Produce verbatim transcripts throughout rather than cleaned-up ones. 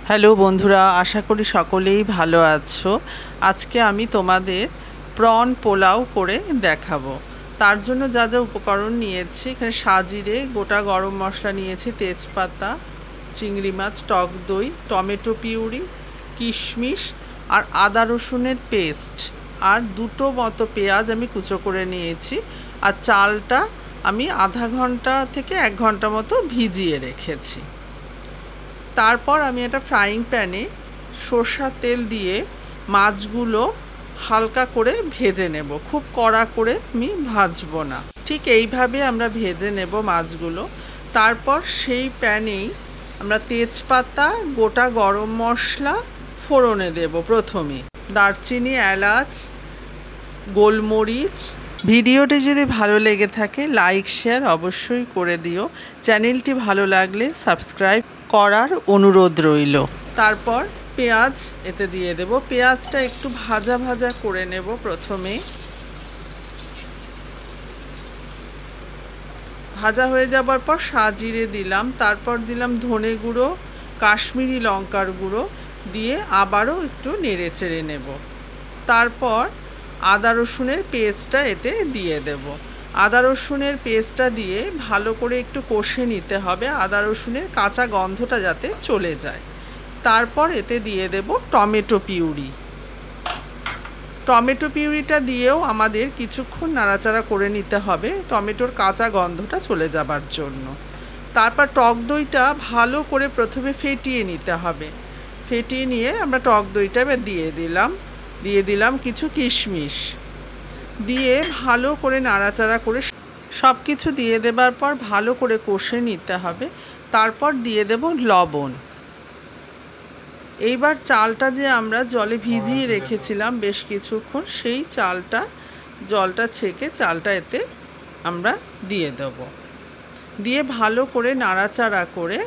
Hello বন্ধুরা, আশা করি সকলেই ভালো আছো। আজকে আমি তোমাদের প্রন পোলাও করে দেখাবো। তার জন্য যা যা উপকরণ নিয়েছি, এখানে সাজিরে, গোটা গরম মশলা নিয়েছি, তেজপাতা, চিংড়ি মাছ, টক দই, টমেটো পিউরি, কিশমিশ আর আদা রসুনের পেস্ট, আর দুটো মতো পেঁয়াজ আমি কুচো করে নিয়েছি। আর চালটা আমি আধা ঘন্টা থেকে এক ঘন্টা মতো ভিজিয়ে রেখেছি। তারপর আমি একটা ফ্রাইং প্যানে সরষের তেল দিয়ে মাছগুলো হালকা করে ভেজে নেব, খুব কড়া করে আমি ভাজবো না, ঠিক এইভাবে আমরা ভেজে নেব মাছগুলো। তারপর সেই প্যানেই আমরা তেজপাতা, গোটা গরম মশলা ফোড়নে দেব। প্রথমে দারচিনি, এলাচ, গোলমরিচ। ভিডিওটি যদি ভালো লেগে থাকে লাইক শেয়ার অবশ্যই করে দিও। চ্যানেলটি ভালো লাগলে সাবস্ক্রাইব করার অনুরোধ রইল। তারপর পেঁয়াজ এতে দিয়ে দেব। পেঁয়াজটা একটু ভাজা ভাজা করে নেব। প্রথমে ভাজা হয়ে যাবার পর সাজিরে দিলাম, তারপর দিলাম ধনে গুঁড়ো, কাশ্মীরি লঙ্কার গুঁড়ো দিয়ে আবারও একটু নেড়ে চেড়ে নেব। তারপর আদা রসুনের পেস্টটা এতে দিয়ে দেব। আদা রসুনের পেস্টটা দিয়ে ভালো করে একটু কষে নিতে হবে, আদা রসুনের কাঁচা গন্ধটা যাতে চলে যায়। তারপর এতে দিয়ে দেব টমেটো পিউরি। টমেটো পিউরিটা দিয়েও আমাদের কিছুক্ষণ নাড়াচাড়া করে নিতে হবে, টমেটোর কাঁচা গন্ধটা চলে যাবার জন্য। তারপর টক দইটা ভালো করে প্রথমে ফেটিয়ে নিতে হবে। ফেটিয়ে নিয়ে আমরা টক দইটা এবার দিয়ে দিলাম দিয়ে দিলাম কিছু কিশমিশ দিয়ে ভালো করে নাড়াচাড়া করে সব কিছু দিয়ে দেবার পর ভালো করে কষে নিতে হবে। তারপর দিয়ে দেব লবণ। এইবার চালটা যে আমরা জলে ভিজিয়ে রেখেছিলাম বেশ কিছুক্ষণ, সেই চালটা জলটা ছেঁকে চালটা এতে আমরা দিয়ে দেব। দিয়ে ভালো করে নাড়াচাড়া করে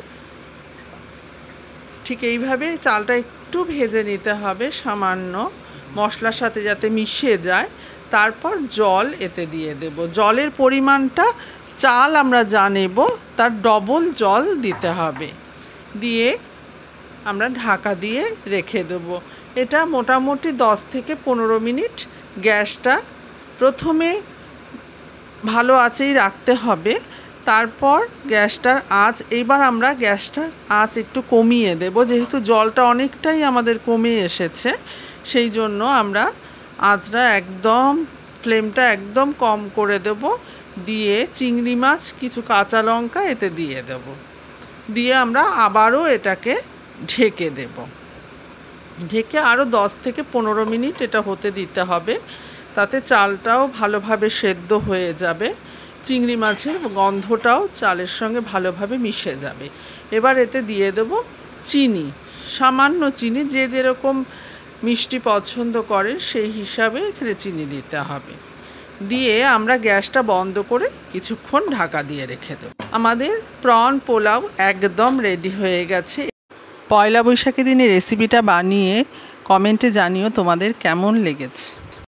ঠিক এইভাবে চালটা একটু ভেজে নিতে হবে সামান্য, মশলার সাথে যাতে মিশে যায়। তারপর জল এতে দিয়ে দেব। জলের পরিমাণটা চাল আমরা যা নেব তার ডবল জল দিতে হবে। দিয়ে আমরা ঢাকা দিয়ে রেখে দেব। এটা মোটামুটি দশ থেকে পনেরো মিনিট গ্যাসটা প্রথমে ভালো আঁচেই রাখতে হবে। তারপর গ্যাসটার আঁচ, এইবার আমরা গ্যাসটার আঁচ একটু কমিয়ে দেব, যেহেতু জলটা অনেকটাই আমাদের কমে এসেছে, সেই জন্য আমরা আঁচটা একদম ফ্লেমটা একদম কম করে দেব। দিয়ে চিংড়ি মাছ, কিছু কাঁচা লঙ্কা এতে দিয়ে দেব। দিয়ে আমরা আবারও এটাকে ঢেকে দেব। ঢেকে আরও দশ থেকে পনেরো মিনিট এটা হতে দিতে হবে, তাতে চালটাও ভালোভাবে সেদ্ধ হয়ে যাবে, চিংড়ি মাছের গন্ধটাও চালের সঙ্গে ভালোভাবে মিশে যাবে। এবার এতে দিয়ে দেব চিনি, সামান্য চিনি, যে যেরকম মিষ্টি পছন্দ করে সেই হিসাবে এখানে চিনি দিতে হবে। দিয়ে আমরা গ্যাসটা বন্ধ করে কিছুক্ষণ ঢাকা দিয়ে রেখে দেব। আমাদের প্রন পোলাও একদম রেডি হয়ে গেছে। পয়লা বৈশাখের দিনে রেসিপিটা বানিয়ে কমেন্টে জানিও তোমাদের কেমন লেগেছে।